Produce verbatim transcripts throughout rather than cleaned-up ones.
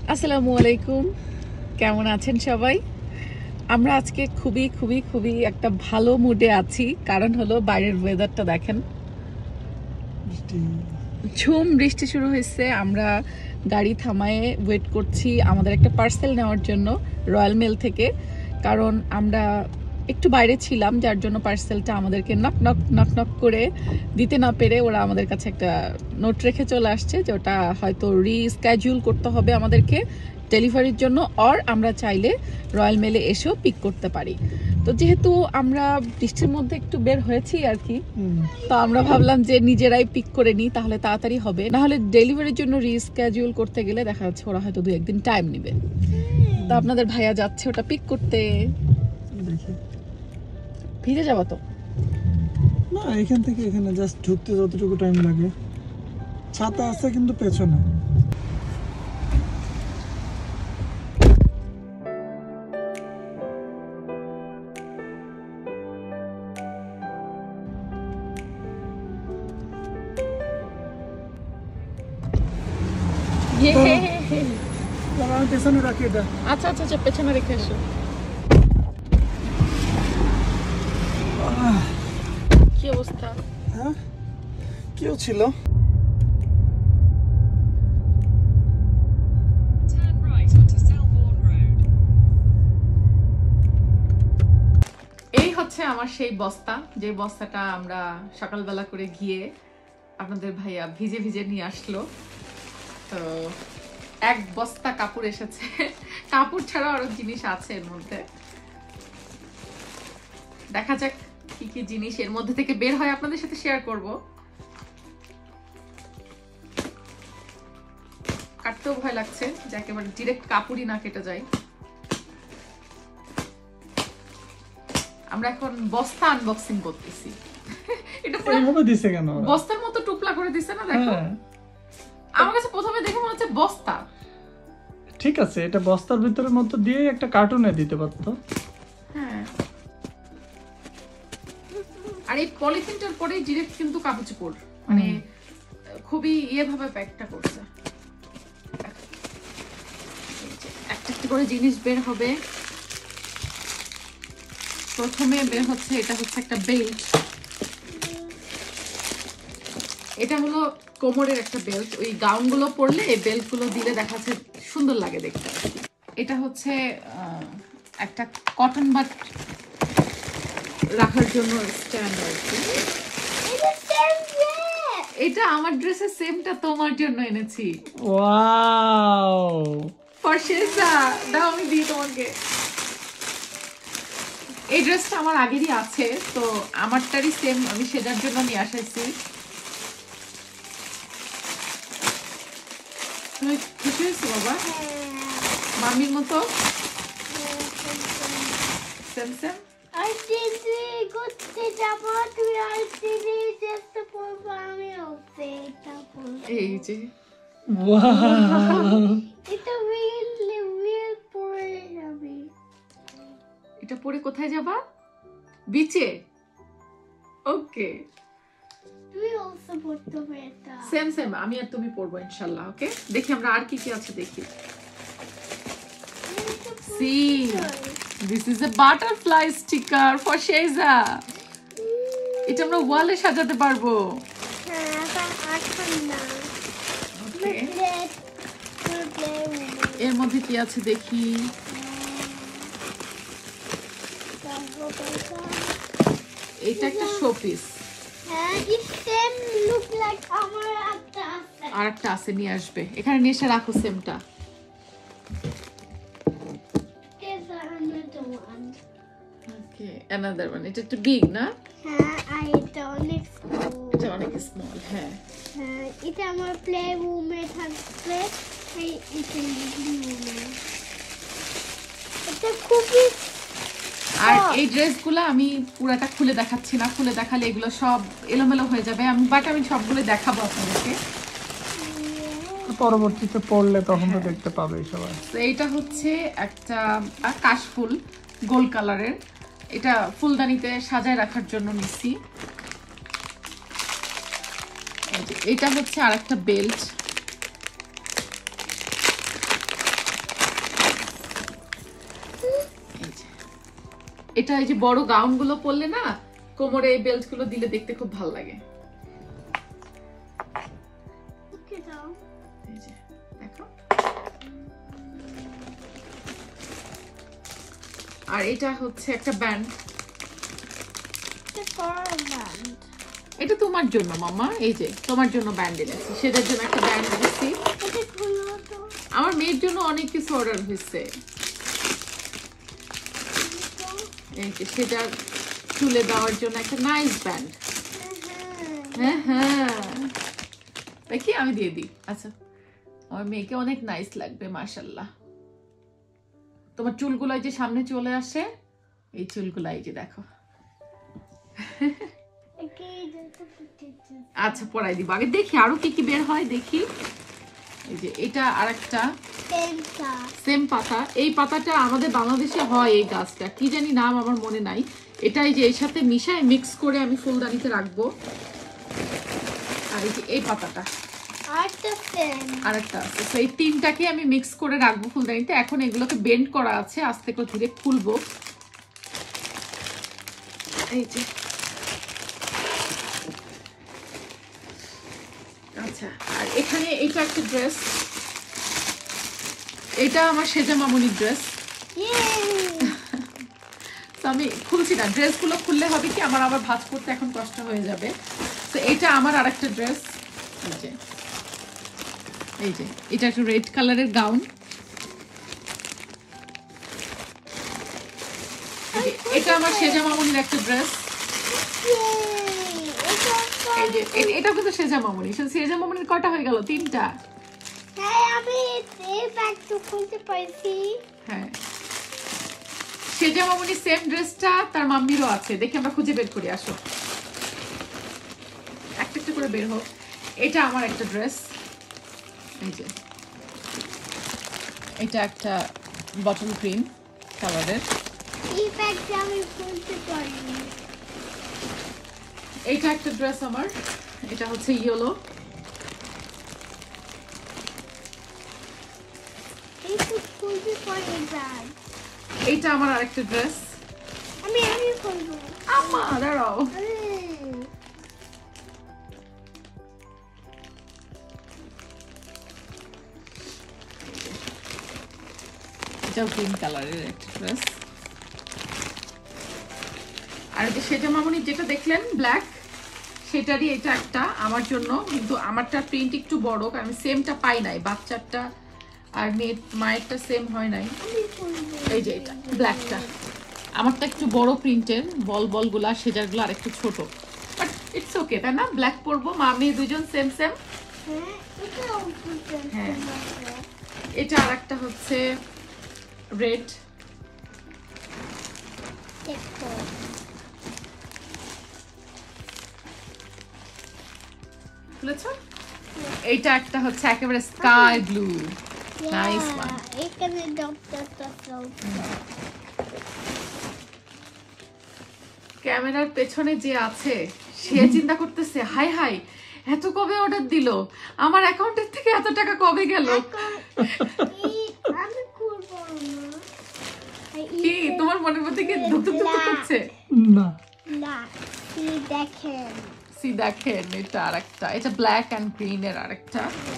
আসসালামু আলাইকুম, কেমন আছেন সবাই? আমরা আজকে খুবই খুবই খুবই একটা ভালো মুডে আছি, কারণ হলো বাইরের ওয়েদারটা দেখেন, ঝুম বৃষ্টি শুরু হয়েছে। আমরা গাড়ি থামায়ে ওয়েট করছি আমাদের একটা পার্সেল নেওয়ার জন্য রয়্যাল মেল থেকে, কারণ আমরা একটু বাইরে ছিলাম, যার জন্য পার্সেলটা আমাদেরকে নক নক নক নক করে দিতে না পেরে ওরা আমাদের কাছে একটা নোট রেখে চলে আসছে যে ওটা হয়তো রিস্ক্যাজুয়াল করতে হবে আমাদেরকে ডেলিভারির জন্য, অর আমরা চাইলে রয়্যাল মেলে এসেও পিক করতে পারি। তো যেহেতু আমরা বৃষ্টির মধ্যে একটু বের হয়েছি আর কি, তো আমরা ভাবলাম যে নিজেরাই পিক করে নিই, তাহলে তাড়াতাড়ি হবে। নাহলে ডেলিভারির জন্য রিস্ক্যাজুয়াল করতে গেলে দেখা যাচ্ছে ওরা হয়তো দু একদিন টাইম নেবে। তো আপনাদের ভাইয়া যাচ্ছে ওটা পিক করতে। ভিজে যাবো তো না, এখান থেকে এখানে জাস্ট ঢুকতে যতটুকু টাইম লাগে। ছাতা আছে কিন্তু পেছনে। আমি পেছনে রাখি এটা। আচ্ছা আচ্ছা আচ্ছা, পেছনে রেখে এসো। কি অবস্থা? হ্যাঁ, কেউ ছিল? এই হচ্ছে আমার সেই বস্তা, যে বস্তাটা আমরা সকালবেলা করে গিয়ে আপনাদের ভাইয়া ভিজে ভিজে নিয়ে আসলো। তো এক বস্তা কাপড় এসেছে, কাপড় ছাড়া আরো জিনিস আছে এর মধ্যে। দেখা যাক কি কি জিনিস এর মধ্যে থেকে বের হয়, আপনাদের সাথে শেয়ার করব। কাটতেও ভয় লাগছে যে একেবারে ডিরেক্ট কাপড়ই না কেটে যায়। আমরা এখন বস্তা আনবক্সিং করতেছি। এটা পুরো এইভাবে দিছে কেন? বস্তার মতো টুকলা করে দিছে না, দেখো। আমার কাছে প্রথমে দেখে মনে হচ্ছে বস্তা। ঠিক আছে, এটা বস্তার ভিতরের মতো দিয়ে একটা কার্টুনে দিতে পারতো। হ্যাঁ, আর এই পলিথিনটার পরেই ডিরেক্ট কিন্তু কাগজ পড়, মানে খুবই ইয়ে ভাবে প্যাকটা করছে। একটা একটা করে জিনিস বের হবে। প্রথমে বের হচ্ছে, এটা হচ্ছে একটা বেল্ট। এটা হলো কোমরের একটা বেল্ট। ওই গাউন গুলো পরলে এই বেল্ট গুলো দিলে দেখা যাচ্ছে সুন্দর লাগে দেখতে। এটা হচ্ছে একটা কটন বাট রাখার জন্য স্ট্যান্ড আর কি। এটা আমার ড্রেসের সেমটা তোমার জন্য এনেছি। Wow, for Sheza. দাও আমি দিই তোমাকে। এই ড্রেসটা আমার আগেরই আছে, তো আমারটারই সেম আমি শেজার জন্য নিয়ে আসছি। তুমি খুশি হয়েছো বাবা? মামির মতো সেম সেম। এই যে এটা পরে কোথায় যাবা? বিচে? ওকে, সেম সেম আমি আর তুমি পরবো ইনশাআল্লাহ। ওকে, দেখি আমরা আর কি কি আছে দেখি। See, this is a butterfly sticker for Sheza. এটা আমরা ওয়ালে সাজাতে পারবো। এর মধ্যে কি আছে দেখি। এটা একটা শোপিস। আর একটা আছে, নিয়ে আসবে। এখানে নিয়ে এসে রাখো সেমটা। Okay, another one. এটা একটু বিগ না? হ্যাঁ, আর এটা অনেক স্মল। এটা অনেক স্মল। হ্যাঁ, হ্যাঁ, এটা আমার প্লে রুমে থাকবে। এই এটা লিভিং রুমে। এটা খুবই। আর এই ড্রেসগুলো আমি পুরাটা খুলে দেখাচ্ছি না, খুলে দেখালে এগুলো সব এলোমেলো হয়ে যাবে। আমি বাট আমি সবগুলো দেখাবো আপনাদেরকে, পরবর্তীতে পড়লে তখন তো দেখতে পাবে সবাই। তো এইটা হচ্ছে একটা কাশফুল গোল্ড কালারের। এটা ফুলদানিতে সাজায় রাখার জন্য নিচ্ছি। এটা হচ্ছে আরেকটা বেল্ট। এটা এই যে বড় গাউন গুলো পরলে না কোমরে এই বেল্ট গুলো দিলে দেখতে খুব ভালো লাগে। এই যে দেখো, আর এটা হচ্ছে একটা ব্যান্ড, এটা তোমার জন্য মামা, এই যে তোমার জন্য ব্যান্ড এনেছি, সেটার জন্য একটা ব্যান্ড এনেছি। আমার মেয়ের জন্য অনেক কিছু অর্ডার হয়েছে, এই যে সেটা চুলে দেওয়ার জন্য একটা নাইস ব্যান্ড। হ্যাঁ হ্যাঁ দেখি আমি দিয়ে দিই। আচ্ছা, আমার মেয়েকে অনেক নাইস লাগবে মাশাআল্লাহ। তোমার চুলগুলো যে সামনে চলে আসে, এই চুলগুলো এই যে দেখো। আচ্ছা পরাই দিব, আগে দেখি আরো কি কি বের হয় দেখি। এই যে এটা আরেকটা সেম পাতা, এই পাতাটা আমাদের বাংলাদেশে হয়, এই গাছটা কি জানি নাম আমার মনে নাই। এটা এই যে এর সাথে মিশায় মিক্স করে আমি ফুলদানিতে রাখবো। আর এই যে এই পাতাটা আরেকটা আছে, তো এই তিনটাকে আমি মিক্স করে রাখবো ফুলদানিতে। এখন এগুলোকে বেন্ড করা আছে, আস্তে করে ধীরে খুলবো। এই যে আচ্ছা, আর এখানে এটা একটা ড্রেস, এটা আমার সেজা মামুনির ড্রেস। তো আমি খুলছি না, ড্রেসগুলো খুললে হবে কি আমার আবার ভাঁজ করতে এখন কষ্ট হয়ে যাবে। তো এটা আমার আরেকটা ড্রেস, এই যে এই যে এটা একটা রেড কালারের গাউন। এটা আমার সেজা মামুনির একটা ড্রেস, এই যে এটা কিন্তু সেজা মামুনি। সেজা মামুনির কটা হয়ে গেল? তিনটা। হ্যাঁ আমি এই ব্যাগটা খুলতে পারছি। হ্যাঁ সেজা মামুনি সেম ড্রেসটা তার মাম্মিরও আছে, দেখি আমরা খুঁজে বের করি। আসো একটা একটা করে বের হোক। এটা আমার একটা ড্রেস, এই যে এটা একটা বটল গ্রিন কালারের। এই ব্যাগটা আমি খুলতে পারিনি। এইটা একটা ড্রেস আমার, এটা হচ্ছে ইয়েলো। এইটা আমার আরেকটা ড্রেস, আমি আমি খুলবো। আম্মা দাঁড়াও। এটাও গ্রিন কালারের একটা ড্রেস। আর যে সেজা মামুনি যেটা দেখলেন ব্ল্যাক, সেটারই এটা একটা আমার জন্য, কিন্তু আমারটা প্রিন্ট একটু বড়, কারণ আমি সেমটা পাই নাই, বাচ্চারটা আর মেয়ের মায়েরটা সেম হয় নাই। এই যে এটা ব্ল্যাকটা আমারটা একটু বড় প্রিন্টের, বল বল গুলা, সেজার গুলো আর একটু ছোট, বাট ইটস ওকে, তাই না? ব্ল্যাক পরবো, মা মেয়ে দুজন সেম সেম। হ্যাঁ এটা আর একটা হচ্ছে রেড, বুঝেছো? এইটা একটা হচ্ছে একেবারে স্কাই ব্লু, নাইস ওয়ান। এখানে ডক্টরটা ক্যামেরার পেছনে যে আছে সে চিন্তা করতেছে, হাই হাই এত কবে অর্ডার দিল, আমার অ্যাকাউন্টের থেকে এত টাকা কবে গেল। আমি করবো কি তোমার মনের মধ্যে কি ধুক ধুক ধুক করছে? না না, সি দেখেন, সি দেখেন এটা আরেকটা, এটা ব্ল্যাক এন্ড গ্রিন এর আরেকটা।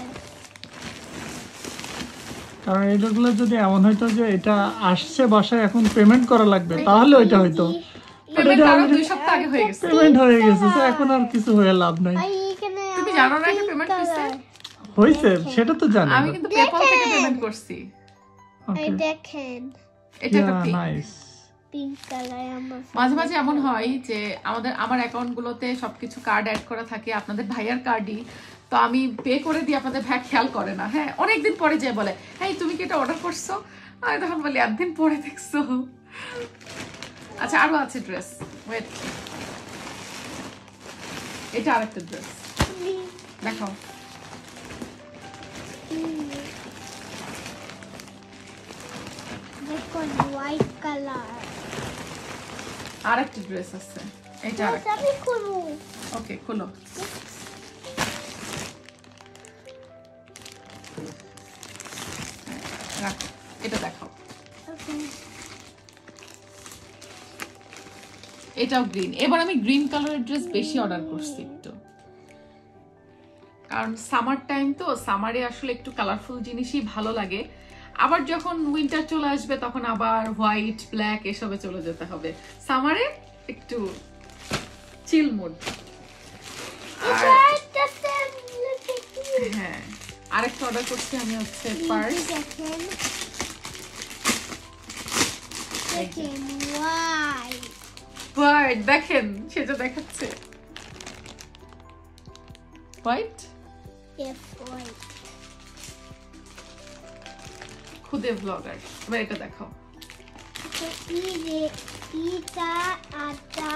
কারণ এগুলো যদি এমন হইতো যে এটা আসছে বাসায় এখন পেমেন্ট করা লাগবে, তাহলে ওইটা হইতো। পেমেন্ট আরো দুই সপ্তাহ আগে হয়ে গেছে, পেমেন্ট হয়ে গেছে, তো এখন আর কিছু হয়ে লাভ নাই। তুমি জানো না এটা পেমেন্ট হইছে? হইছে সেটা তো জানি। আমি কিন্তু পেপাল থেকে পেমেন্ট করছি। এই দেখেন, এটা একটা পিঙ্ক। Nice pink colour. আমার মাঝে মাঝে এমন হয় যে আমাদের আমার অ্যাকাউন্ট গুলোতে সবকিছু কার্ড অ্যাড করা থাকে, আপনাদের ভাইয়ার কার্ডই, তো আমি পে করে দিই, আপনাদের ভাই খেয়াল করে না। হ্যাঁ অনেকদিন পরে যে বলে, হ্যাঁ তুমি কি এটা অর্ডার করছো? আমি তখন বলি একদিন পরে দেখছো। আচ্ছা আরো আছে ড্রেস, ওয়েট, এটা আরেকটা ড্রেস দেখাও। দেখুন হোয়াইট কালার। আরেকটা ড্রেস আছে, এটা আরেকটা। আমি খুলবো। ওকে খুলো। রাখো, এটা দেখাও। ওকে এটাও গ্রিন। এবার আমি গ্রিন কালারের ড্রেস বেশি অর্ডার করছি একটু, কারণ সামার টাইম তো, সামারে আসলে একটু কালারফুল জিনিসই ভালো লাগে। আবার যখন উইন্টার চলে আসবে তখন আবার হোয়াইট ব্ল্যাক এসবে চলে যেতে হবে। সামারে একটু চিল মুড। হ্যাঁ, আরেকটা অর্ডার করছি আমি হচ্ছে পার্স। হোয়াইট দেখেন, সেটা দেখাচ্ছে হোয়াইট। খুদে ব্লগার। এবার এটা দেখাও। এটা আটা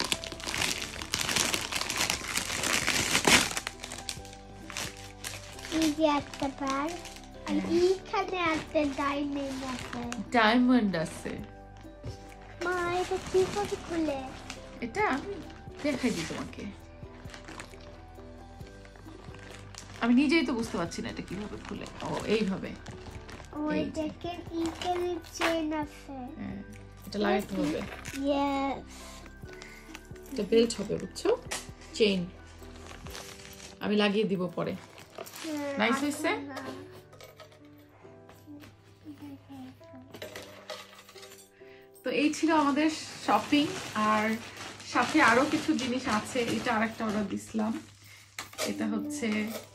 এই যে একটা পার, আর এইখানে একটা ডায়মন্ড আছে। ডায়মন্ড আছে। মা এটা কিভাবে খুলে? এটা আমি দেখাই দিই তোমাকে, আমি নিজেই তো বুঝতে পারছি না এটা কিভাবে খুলে। ও এইভাবে। ওই দেখেন এইখানে চেন আছে। হ্যাঁ, এটা লাগাইতে হবে। ইয়েস, এটা বেল্ট হবে, বুঝছো? চেইন আমি লাগিয়ে দিব পরে। নাইস হইছে। তো এই ছিল আমাদের শপিং, আর সাথে আরো কিছু জিনিস আছে। এটা আরেকটা অর্ডার দিছিলাম। এটা হচ্ছে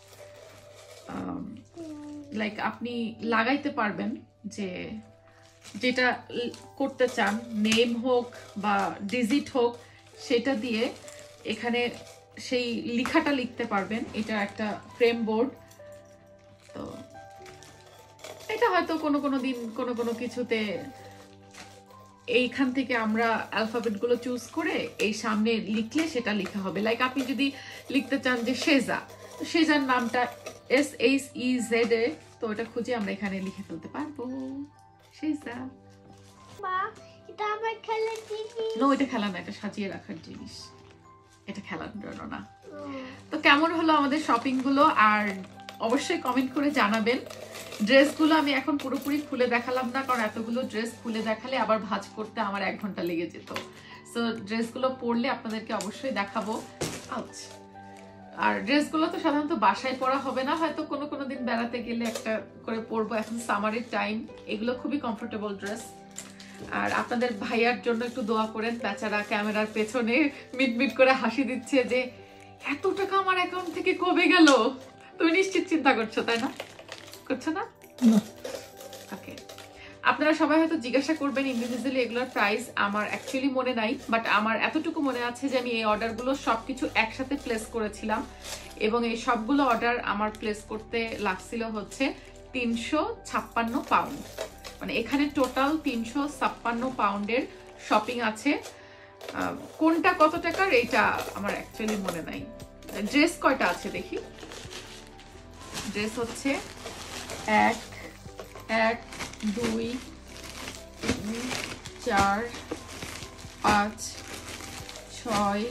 লাইক আপনি লাগাইতে পারবেন, যে যেটা করতে চান, নেম হোক বা ডিজিট হোক, সেটা দিয়ে এখানে সেই লেখাটা লিখতে পারবেন। এটা একটা ফ্রেম বোর্ড। তো এটা হয়তো কোনো কোনো দিন কোনো কোনো কিছুতে এইখান থেকে আমরা অ্যালফাবেট গুলো চুজ করে এই সামনে লিখলে সেটা লেখা হবে। লাইক আপনি যদি লিখতে চান যে শেজা, শেজার নামটা S H E Z A, তো এটা খুঁজে আমরা এখানে লিখে ফেলতে পারবো শেজা। মা এটা আমার খেলার জিনিস। নো, এটা খেলা না, এটা সাজিয়ে রাখার জিনিস, এটা খেলার জন্য না। তো কেমন হলো আমাদের শপিং গুলো, আর অবশ্যই কমেন্ট করে জানাবেন। ড্রেসগুলো আমি এখন পুরোপুরি খুলে দেখালাম না, কারণ এতগুলো ড্রেস খুলে দেখালে আবার ভাঁজ করতে আমার এক ঘন্টা লেগে যেত। সো ড্রেসগুলো পরলে আপনাদেরকে অবশ্যই দেখাবো। আউচ। আর ড্রেসগুলো তো সাধারণত বাসায় পরা হবে না, হয়তো কোনো কোনো দিন বেড়াতে গেলে একটা করে পরবো। এখন সামারের টাইম, এগুলো খুবই কমফোর্টেবল ড্রেস। আর আপনাদের ভাইয়ার জন্য একটু দোয়া করেন, বেচারা ক্যামেরার পেছনে মিটমিট করে হাসি দিচ্ছে যে এত টাকা আমার অ্যাকাউন্ট থেকে কবে গেল। তুমি নিশ্চিত চিন্তা করছো, তাই না? করছো না? ওকে। আপনারা সবাই হয়তো জিজ্ঞাসা করবেন ইন্ডিভিজুয়ালি এগুলোর প্রাইস। আমার অ্যাকচুয়ালি মনে নাই, বাট আমার এতটুকু মনে আছে যে আমি এই অর্ডারগুলো সবকিছু একসাথে প্লেস করেছিলাম, এবং এই সবগুলো অর্ডার আমার প্লেস করতে লাগছিল হচ্ছে তিনশো ছাপ্পান্ন পাউন্ড। মানে এখানে টোটাল তিনশো ছাপ্পান্ন পাউন্ডের শপিং আছে। কোনটা কত টাকার এইটা আমার অ্যাকচুয়ালি মনে নাই। ড্রেস কয়টা আছে দেখি। ড্রেস হচ্ছে এক এক দুই তিন চার পাঁচ ছয়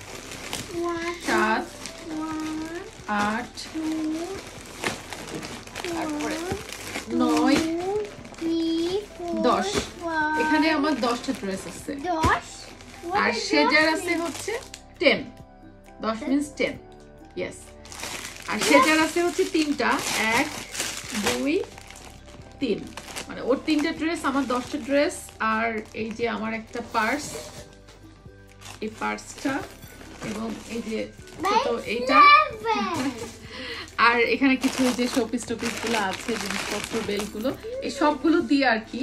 সাত আট তারপরে নয় দশ। এখানে আমার দশটা ড্রেস আছে, আর সেজার আছে হচ্ছে টেন। দশ মিনস টেন, ইয়েস। আর সেজার আছে হচ্ছে তিনটা, এক দুই তিন, মানে ওর তিনটা ড্রেস, আমার দশটা ড্রেস। আর এই যে আমার একটা পার্স, এই পার্সটা, এবং এই যে ছোট এইটা, আর এখানে কিছু যে শোপিস টোপিস গুলো আছে, জিনিসপত্র, বেল গুলো, এই সবগুলো দিয়ে আর কি।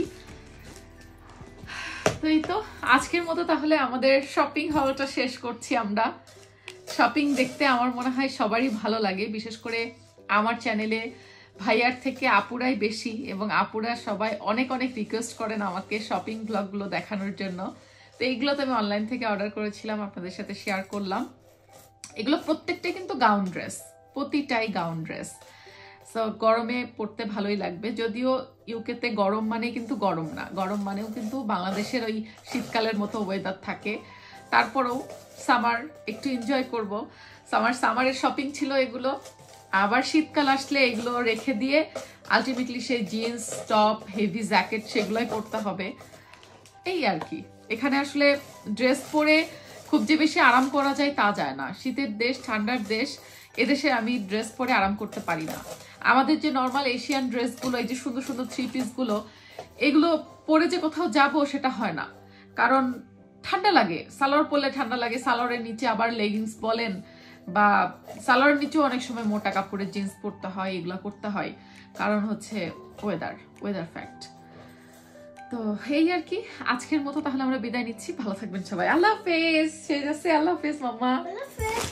তো এই তো আজকের মতো তাহলে আমাদের শপিং হলটা শেষ করছি আমরা। শপিং দেখতে আমার মনে হয় সবারই ভালো লাগে, বিশেষ করে আমার চ্যানেলে ভাইয়ার থেকে আপুরাই বেশি, এবং আপুরা সবাই অনেক অনেক রিকোয়েস্ট করেন আমাকে শপিং ব্লগগুলো দেখানোর জন্য। তো এইগুলো তো আমি অনলাইন থেকে অর্ডার করেছিলাম, আপনাদের সাথে শেয়ার করলাম। এগুলো প্রত্যেকটাই কিন্তু গাউন ড্রেস, প্রতিটাই গাউন ড্রেস। সো গরমে পরতে ভালোই লাগবে, যদিও ইউকেতে গরম মানে কিন্তু গরম না, গরম মানেও কিন্তু বাংলাদেশের ওই শীতকালের মতো ওয়েদার থাকে। তারপরেও সামার একটু এনজয় করব। সামার সামারের শপিং ছিল এগুলো, আবার শীতকাল আসলে এগুলো রেখে দিয়ে আলটিমেটলি সেই জিন্স টপ হেভি জ্যাকেট সেগুলোই পরতে হবে, এই আর কি। এখানে আসলে ড্রেস পরে খুব যে বেশি আরাম করা যায় তা যায় না। শীতের দেশ, ঠান্ডার দেশ, এদেশে আমি ড্রেস পরে আরাম করতে পারি না। আমাদের যে নর্মাল এশিয়ান ড্রেসগুলো, এই যে সুন্দর সুন্দর থ্রি পিসগুলো, এগুলো পরে যে কোথাও যাব সেটা হয় না, কারণ ঠান্ডা লাগে। সালোয়ার পরলে ঠান্ডা লাগে, সালোয়ারের নিচে আবার লেগিংস বলেন বা সালোয়ারের নিচেও অনেক সময় মোটা কাপড়ের জিন্স পরতে হয়, এগুলা করতে হয়, কারণ হচ্ছে ওয়েদার ওয়েদার ফ্যাক্ট। তো এই আর কি, আজকের মতো তাহলে আমরা বিদায় নিচ্ছি। ভালো থাকবেন সবাই, আল্লাহ হাফেজ। সে যাচ্ছে, আল্লাহ হাফেজ মাম্মা।